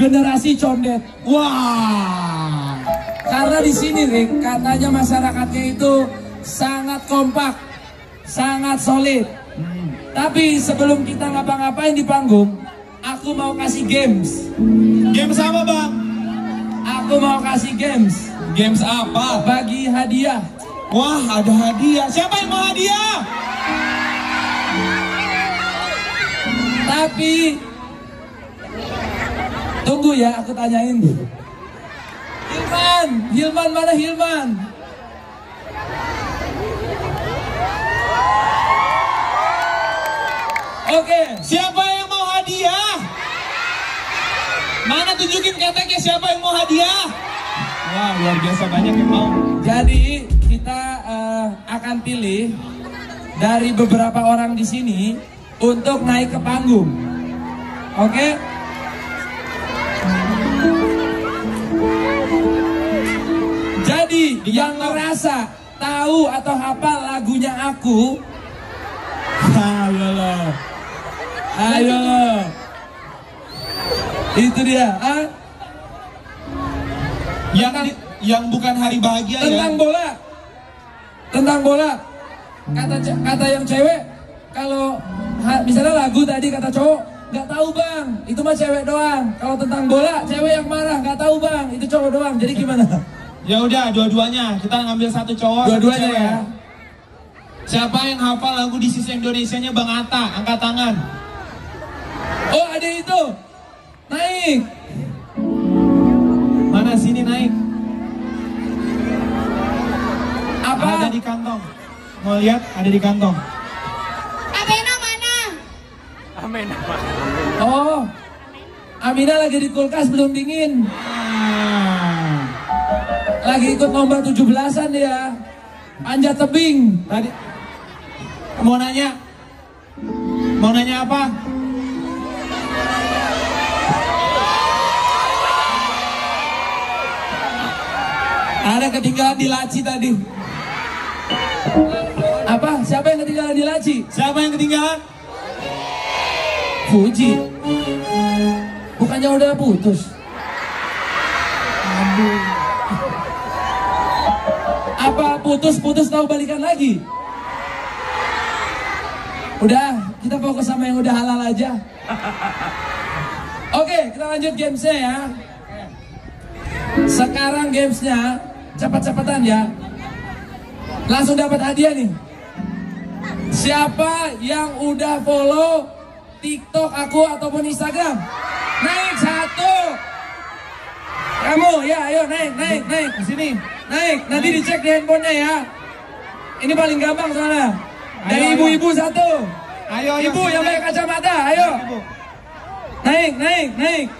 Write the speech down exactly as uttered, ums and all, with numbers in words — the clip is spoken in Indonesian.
generasi condet. Wah, karena di sini Rick, katanya masyarakatnya itu sangat kompak, sangat solid. Hmm. Tapi sebelum kita ngapa-ngapain di panggung, aku mau kasih games. Games apa bang? Aku mau kasih games. Games apa? Bagi hadiah. Wah, ada hadiah. Siapa yang mau hadiah? Tapi tunggu ya, aku tanyain. Hilman, Hilman mana Hilman? Oke, siapa yang mau hadiah? Mana tunjukin keteknya siapa yang mau hadiah? Wah, luar biasa banyak yang mau. Jadi kita uh, akan pilih dari beberapa orang di sini untuk naik ke panggung. Oke? Okay? Jadi yang ngerasa tahu atau hafal lagunya aku, ayo lo, ayo lo, itu dia. Ah? Yang di, yang bukan hari bahagia tentang ya? bola, tentang bola. Kata kata yang cewek, kalau misalnya lagu tadi kata cowok, nggak tahu bang, itu mah cewek doang. Kalau tentang bola, cewek yang marah, nggak tahu bang, itu cowok doang. Jadi gimana? Ya udah, dua-duanya. Kita ngambil satu cowok, dua-duanya satu cewek. Ya. Siapa yang hafal lagu This Is Indonesia-nya Bang Atta? Angkat tangan. Oh, ada itu. Naik. Mana sini naik? Apa? Ada di kantong. Mau lihat? Ada di kantong. Amina mana? Amina. Oh, Amina lagi di kulkas belum dingin. Ah. Lagi ikut lomba tujuh belasan dia. Panjat tebing. Tadi mau nanya. Mau nanya apa? Ada ketinggalan di laci tadi. Apa? Siapa yang ketinggalan di laci? Siapa yang ketinggalan? Fuji. Bukannya udah putus? Aduh. Apa putus-putus tahu balikan lagi? Udah, kita fokus sama yang udah halal aja. Oke, kita lanjut gamesnya ya. Sekarang gamesnya cepat-cepatan ya. Langsung dapat hadiah nih. Siapa yang udah follow TikTok aku ataupun Instagram? Naik satu. Kamu ya, ayo naik, naik, naik. Di sini. Naik, nanti naik. Dicek di handphonenya ya. Ini paling gampang soalnya. Dari ibu-ibu satu. Ayo, ayo. Ibu yang pakai kacamata, ayo. Naik, naik, naik.